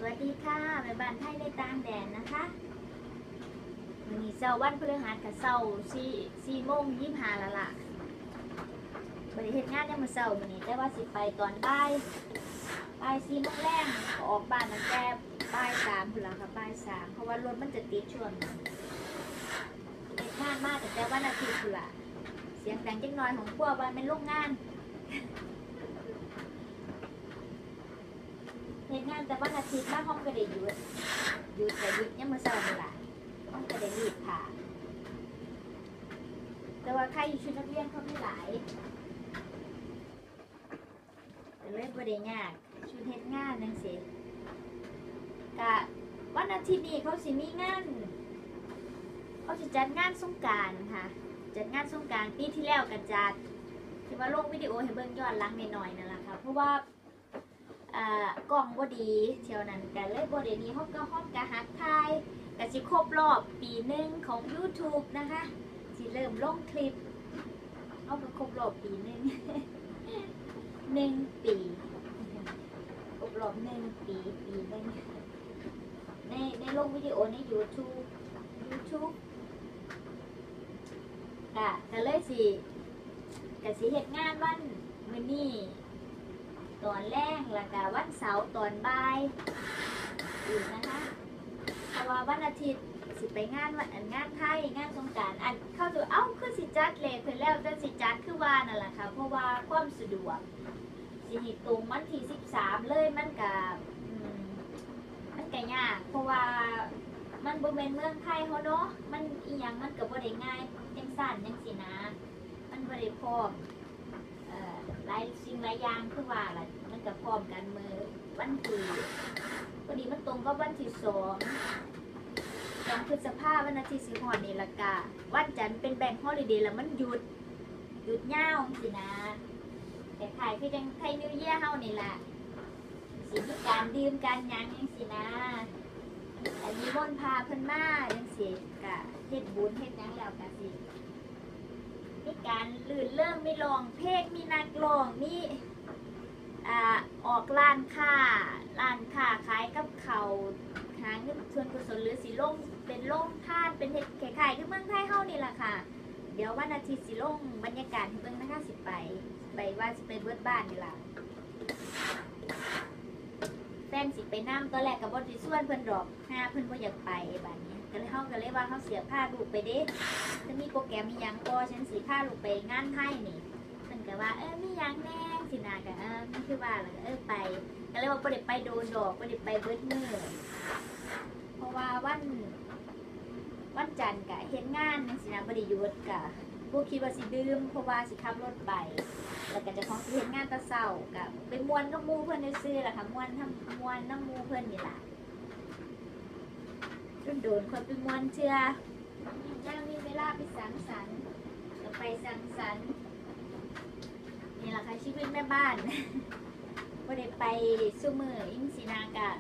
วัสดีค่ะแม่บ้านไทยในต่างแดนนะคะวันนี้เช้าวันพฤหัสกับเช้า4:25แล้วล่ะบริเหตุงานยังมาเช้าวันนี้แต่ว่าสิไปตอนบ่าย4 โมงแรงออกบ้านตั้งแต่บ่าย3พุ่นล่ะค่ะบ่าย3เพราะว่ารถมันจะติดช่วงเหตุงานมากแต่วันอาทิตย์พุ่นล่ะเสียงดังจังน้อยของพวกว่าเป็นโรงงานเหตุงานแต่วันอาทิตย์บ้านห้องก็ได้หยุดแต่หยุดยังมาเช้านี่ล่ะห้องก็ได้รีบค่ะแต่ว่าใครอยู่ชุดนักเรียนเขาไม่หลายแต่เลยบ่ได้ยากชุดเฮ็ดงานจังซี่กะวันอาทิตย์นี้เขาสิมีงานเขาจะจัดงานสงกรานต์ค่ะจัดงานสงกรานต์ปีที่แล้วก็จัดที่ว่าลงวิดีโอให้เบิ่งย้อนหลังหน่อยๆนั่นล่ะค่ะเพราะว่ากล้องบ่ดีเที่ยวนั้นก็เลยบ่ได้มีฮอดก็หัดถ่ายก็สิครบรอบปีหนึ่งของ YouTube นะคะสิเริ่มลงคลิปเอาก็ครบรอบปีหนึ่ง 1 ปีครบรอบ1 ปีหนึ่งในลงวิดีโอใน YouTube ก็เลยสิเฮ็ดงานวันมื้อนี้ตอนแรกแล้วก็วันเสาร์ตอนบ่ายอีกนะคะเพราะว่าวันอาทิตย์สิไปงานงานไทยงานสงกรานต์เข้าตัวคือสิจัดเลยเพิ่นแล้วแต่สิจัดคือว่านั่นแหละค่ะเพราะว่าความสะดวกสิตรงวันที่13เลยมันก็ยากเพราะว่ามันบ่แม่นเมืองไทยเฮาเนาะมันอีหยังมันก็บ่ได้ง่ายจังซั่นจังซี่นะมันบ่ได้พร้อมหลายสิ่งหลายอย่างคือว่าล่ะมันก็พร้อมกันมื้อวันที่พอดีมันตรงกับวันที่2พฤษภาคมวันอาทิตย์สิฮอดนี่ล่ะกะวันจันทร์เป็นแบงค์ฮอลิเดย์แล้วมันหยุดยาวจังซี่นะแต่ขายคือจังไทยนิวเยียร์เฮานี่ล่ะสิมีการดื่มการหยังจังซี่นะอันนี้ม่วนพาเพิ่นมาจังซี่กะเฮ็ดบุญเฮ็ดหยังแล้วกะสิมีการลื่นเริ่มมีร้องเพลงมีนักร้องมีออกร้านค้าขายกับเขาหาเงินส่วนกุศลหรือสิลงเป็นโรงทานเป็นเฮ็ดขายคือเมืองไทยเฮานี่ล่ะค่ะเดี๋ยววันอาทิตย์สิลงบรรยากาศให้เบิ่งนะคะสิไปว่าสิไปเบิดบ้านนี่ล่ะแฟนสิไปน้ำตอนแรกก็บ่ได้ชวนเพิ่นดอกเพิ่นบ่อยากไปบัดนี้ก็เลยว่าเฮาเสียค่าลูกไปเด้จะมีโปรแกรมมีหยังบ่ฉันสิพาลูกไปงานไทยนี่เพิ่นก็ว่ามีหยังแน่สินะก็มันคือว่าล่ะไปก็เลยว่าบ่ได้ไปโดนดอกบ่ได้ไปเบิดมื้อเพราะว่าวันจันทร์ก็เฮ็ดงานจังซี่นะบ่ได้หยุดก็บ่คิดว่าสิดื่มเพราะว่าสิขับรถไปแล้วก็เจ้าของสิเฮ็ดงานแต่เช้าก็ไปม่วนกับหมู่เพิ่นซื่อๆล่ะค่ะม่วนนํหมู่เพิ่นนี่ล่ะโดนคนไปม่วนเชื่อย่างมีเวลาไปสังสรรค์ก็ไปสังสรรค์นี่ล่ะค่ะชีวิตแม่บ้านบ่ได้ไปซุมื้ออิงสินากะ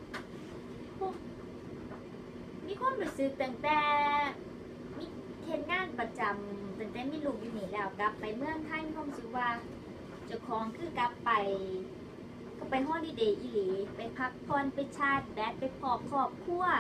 มีความรู้สึกตั้งแต่มีเฮ็ดงานประจำตั้งแต่มีลูกอยู่นี่แล้วกลับไปเมืองไทยมีความรู้สึกว่าเจ้าของคือกลับไปก็ไปฮอลิเดย์อีหลีไปพักผ่อนไปชาร์จแบตไปพอครอบครัว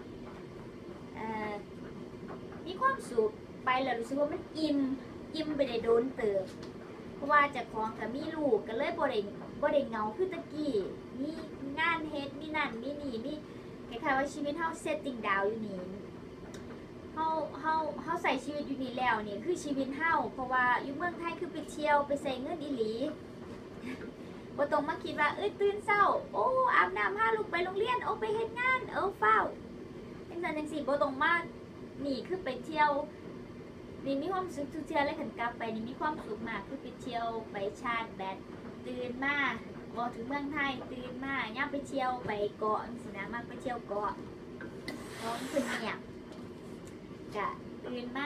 มีความสุขไปแล้วรู้สึกว่ามันอิ่มไปได้โดนเติบเพราะว่าเจ้าของกับมีลูกก็เลยบ่ได้เหงาคือตะกี้มีงานเฮ็ดมีนั่นมีนี่มีคล้ายๆว่าชีวิตเฮาเซตติ้งดาวอยู่นี่เฮาใส่ชีวิตอยู่นี่แล้วนี่คือชีวิตเฮาเพราะว่าอยู่เมืองไทยคือไปเที่ยวไปใส่เงินอีหลีบ่ต้องมาคิดว่าตื่นเช้าอาบน้ำพาลูกไปโรงเรียนไปเฮ็ดงานเฝ้าจังซั่นจังซี่บ่ต้องมานี่คือไปเที่ยวนี่มีความสุขทุกเที่ยวเลยขันกลับไปนี่มีความสุขมากคือไปเที่ยวไปชาร์จแบตตื่นมาบอกถึงเมืองไทยตื่นมาย่าไปเที่ยวไปเกาะสินะมากไปเที่ยวเกาะท้องเพิ่นเงียบกะตื่น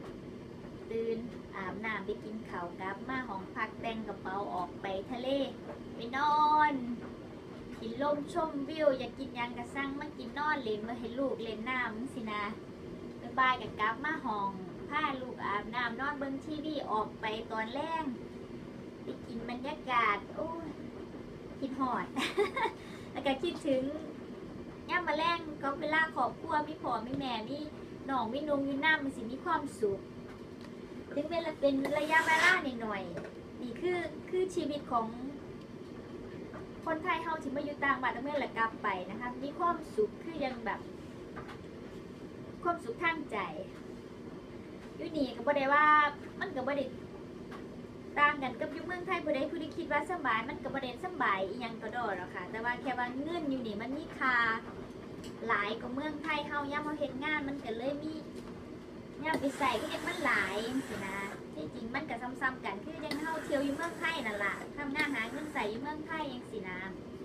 อาบน้ำไปกินข้าวกลับมาห้องพักแต่งกระเป๋าออกไปทะเลไปนอนกินลมชมวิวอยากกินยังกระสั่งมากินนอนเล่นมาให้ลูกเล่นน้ำสินะบายกับกลับมาห้องพาลูกอาบน้ำนอนเบิ่งทีวีออกไปตอนแรกไปกินบรรยากาศคิดฮอด แล้วก็คิดถึงย่ามมาแรงก็เวลาครอบครัวมีพ่อมีแม่มีน้องมีนุ่งมีน้ำมันสิมีความสุขถึงเป็นระยะเวลาหน่อยๆนี่คือชีวิตของคนไทยเฮาที่มาอยู่ต่างบ้านต่างเมืองแล้วกลับไปนะคะมีความสุขคือยังแบบความสุขทางใจอยู่นี่ก็บ่ได้ว่ามันก็บ่ได้ต่างกันกับอยู่เมืองไทยผู้ใดคิดว่าสบายมันก็บ่ได้สบายอีหยังก็ดอกหรอกค่ะแต่ว่าแค่ว่าเงินอยู่นี่มันมีค่าหลายกว่าเมืองไทยเฮายามเฮาเฮ็ดงานมันก็เลยมียามไปใส่ก็ยังมันหลายจังซี่นะที่จริงมันก็ซ้ำๆกันคือยังเฮาเที่ยวอยู่เมืองไทยนั่นล่ะทำงานหาเงินใส่อยู่เมืองไทยจังซี่นะ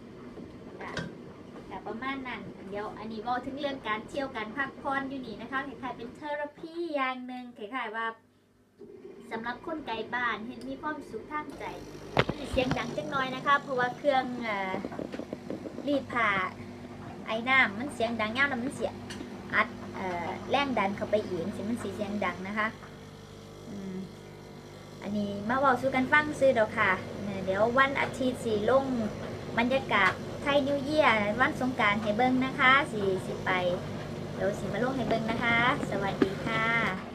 แต่ประมาณนั้นเดี๋ยวอันนี้เว้าถึงเรื่องการเที่ยวการพักผ่อนอยู่นี่นะคะคล้ายๆเป็นเทอราพีอย่างนึงคล้ายๆว่าสำหรับคนไกลบ้านเห็นมีความสุขทางใจมันเสียงดังจังน้อยนะคะเพราะว่าเครื่องรีดผ้าไอ้น้ำมันเสียงดังย่าแล้วมันเสียอัดแรงดันเข้าไปเองสิมันเสียงดังนะคะอันนี้มาบอกสู่กันฟังซื้อเดี๋ยวค่ะเดี๋ยววันอาทิตย์สีลงบรรยากาศไทยนิวเยียร์วันสงกรานต์ให้เบิ้งนะคะสิไปเดี๋ยวสิมาลงให้เบิ้งนะคะสวัสดีค่ะ